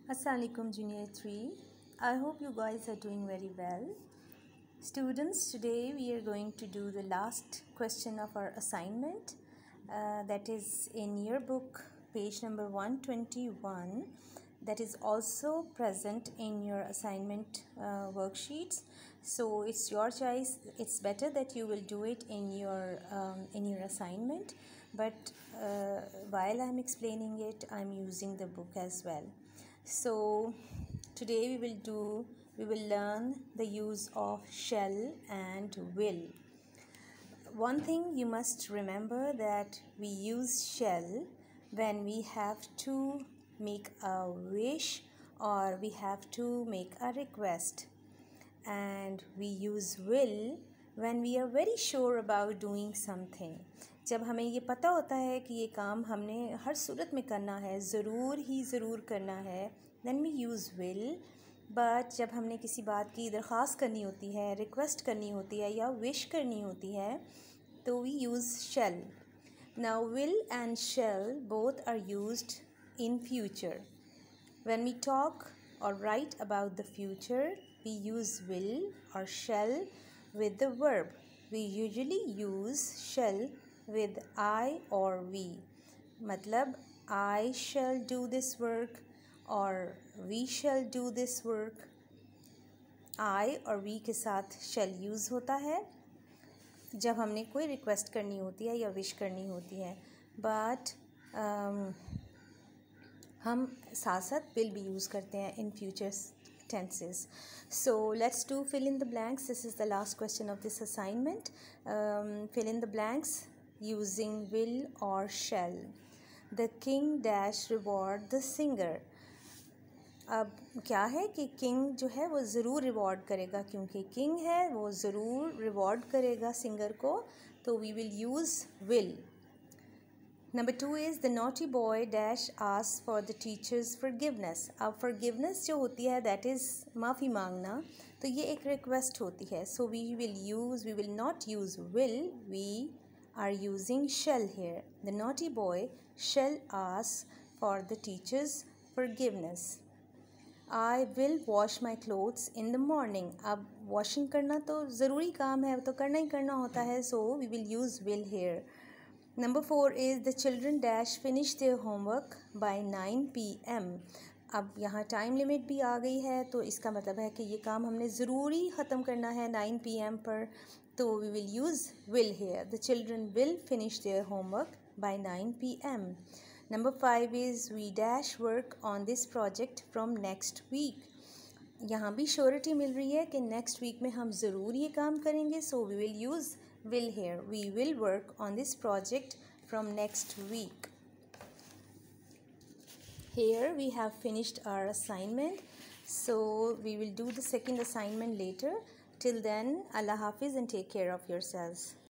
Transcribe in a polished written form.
Assalamualaikum Junior 3. I hope you guys are doing very well. Students, today we are going to do the last question of our assignment. That is in your book, page number 121. That is also present in your assignment worksheets. So it's your choice. It's better that you will do it in your assignment. But while I'm explaining it, I'm using the book as well. So today we will learn the use of shall and will. One thing you must remember that we use shall when we have to make a wish or we have to make a request, and we use will when we are very sure about doing something. जब हमें ये पता होता है कि ये काम हमने हर सूरत में करना है, ज़रूर करना है, then we use will. But जब हमने किसी बात की दरख्वास्त करनी होती है, रिक्वेस्ट करनी होती है या विश करनी होती है, तो we use shall. Now will and shall both are used in future. When we talk or write about the future, we use will or shall with the verb. We usually use shall with I or we. मतलब I shall do this work or we shall do this work. I और we के साथ shall use होता है जब हमने कोई request करनी होती है या विश करनी होती है. बट हम साथ साथ will भी यूज़ करते हैं in future tenses. So let's do fill in the blanks. This is the last question of this assignment. Fill in the blanks using will or shall. The king dash reward the singer. अब क्या है कि king जो है वो ज़रूर reward करेगा, क्योंकि किंग है वो ज़रूर रिवॉर्ड करेगा सिंगर को, तो we will use will. Number 2 is the naughty boy dash ask for the teacher's forgiveness. अब फॉरगिवनेस जो होती है दैट इज़ माफ़ी मांगना, तो ये एक रिक्वेस्ट होती है. So we will not use will, we are using shall here. The naughty boy shall ask for the teacher's forgiveness. I will wash my clothes in the morning. अब washing करना तो ज़रूरी काम है, तो करना ही करना होता है, so we will use will here. Number 4 is the children dash finish their homework by 9 p.m. अब यहाँ टाइम लिमिट भी आ गई है, तो इसका मतलब है कि ये काम हमने ज़रूरी ख़त्म करना है 9 p.m. पर, तो we will use will here. The children will finish their homework by 9 p.m. Number 5 is we dash work on this project from next week. यहाँ भी श्योरिटी मिल रही है कि नेक्स्ट वीक में हम ज़रूर ये काम करेंगे, so we will use will here. We will work on this project from next week. Here we have finished our assignment, so we will do the second assignment later. Till then, Allah Hafiz and take care of yourselves.